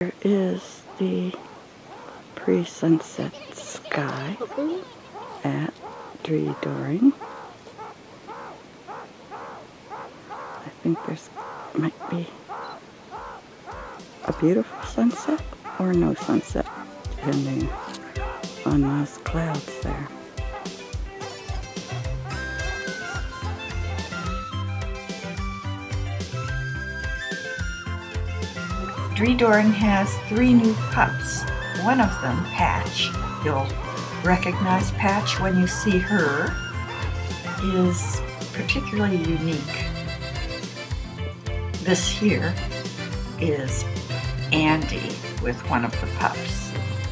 Here is the pre-sunset sky at Drie Doring. I think there's might be a beautiful sunset or no sunset, depending on those clouds there. Drie Doring has 3 new pups. One of them, Patch, you'll recognize Patch when you see her, is particularly unique. This here is Andy with one of the pups.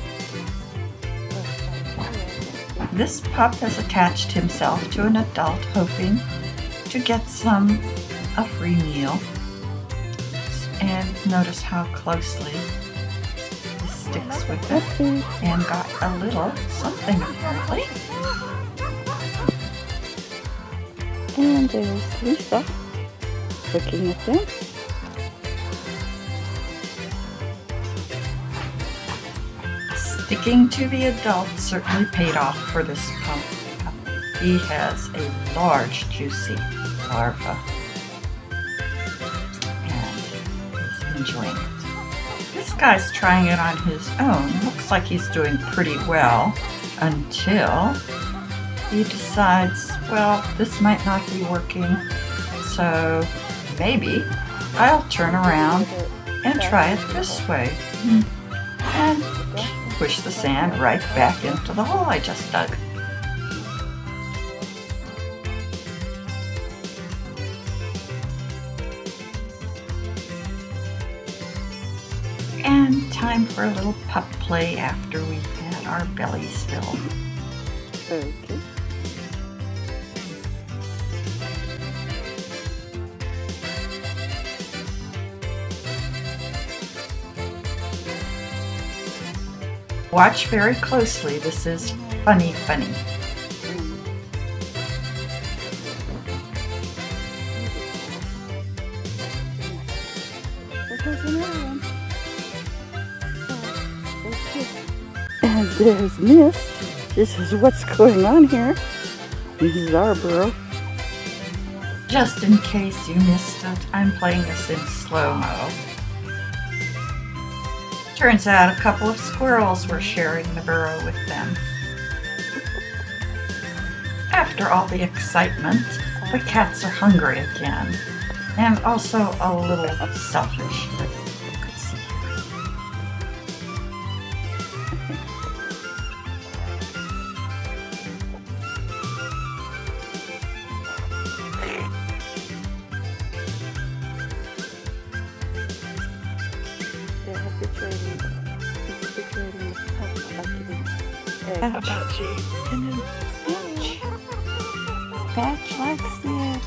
This pup has attached himself to an adult, hoping to get a free meal. And notice how closely he sticks with it, and got a little something apparently. And there's Lisa looking at them. Sticking to the adult certainly paid off for this pup. He has a large, juicy larva. Enjoying it. This guy's trying it on his own. Looks like he's doing pretty well until he decides, well, this might not be working, so maybe I'll turn around and try it this way and push the sand right back into the hole I just dug. And time for a little pup play after we've had our bellies filled. Okay. Watch very closely. This is funny. And there's Mist. This is what's going on here. This is our burrow. Just in case you missed it, I'm playing this in slow-mo. Turns out a couple of squirrels were sharing the burrow with them. After all the excitement, the cats are hungry again, and also a little selfish. Patch. And then Patch. Patch likes the egg.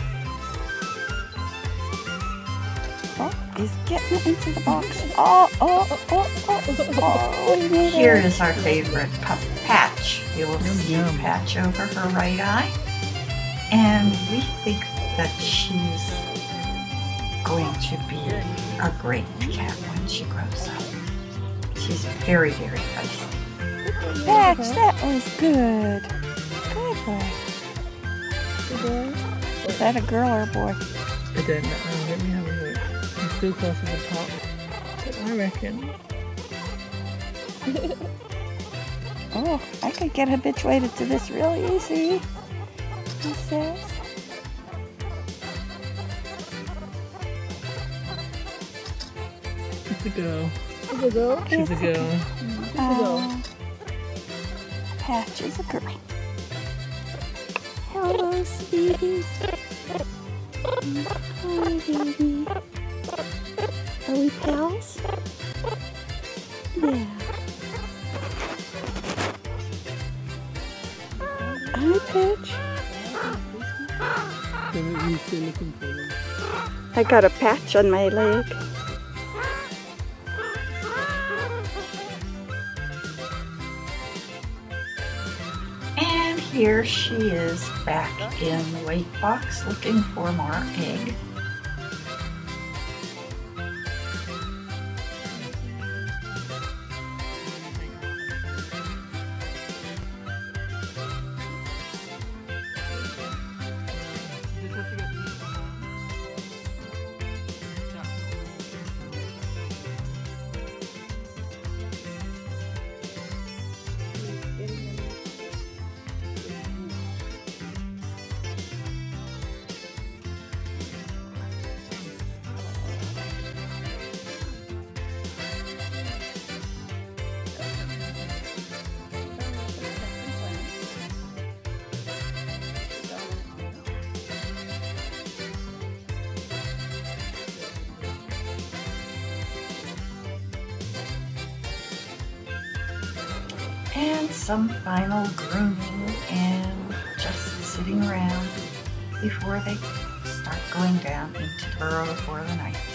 Oh, he's getting into the box. Here is our favorite pup, Patch. You will see Patch over her right eye. And we think that she's going to be a great cat when she grows up. She's very feisty. Patch, that was good. Good boy. Is that a girl or a boy? I don't know. Let me have a look. It's still close to the top. But I reckon. Oh, I could get habituated to this real easy, he says. It's a girl. It's a girl? She's a girl. It's a girl. Patch is a girl. Hello, sweeties. Hi, baby. Are we pals? Yeah. Hi, Patch. I got a patch on my leg. And here she is back in the weight box looking for more egg. and some final grooming and just sitting around before they start going down into the burrow for the night.